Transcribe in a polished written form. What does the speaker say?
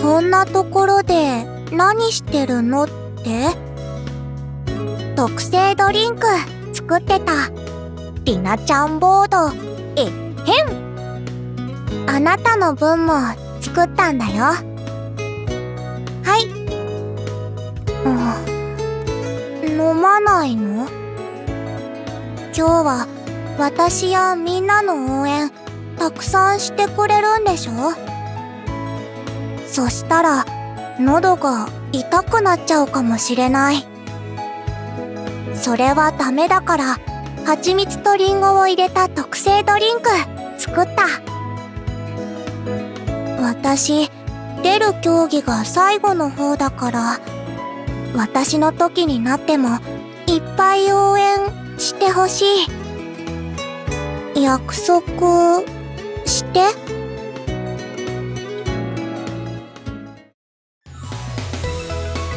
こんなところで何してるのって？特製ドリンク作ってた。りなちゃんボード、えっへん。あなたの分も作ったんだよ。はい。飲まないの？今日は私やみんなの応援たくさんしてくれるんでしょ？そしたら喉が痛くなっちゃうかもしれない。それはダメだから蜂蜜とリンゴを入れた特製ドリンク作った。私出る競技が最後の方だから、私の時になってもいっぱい応援してほしい。約束して。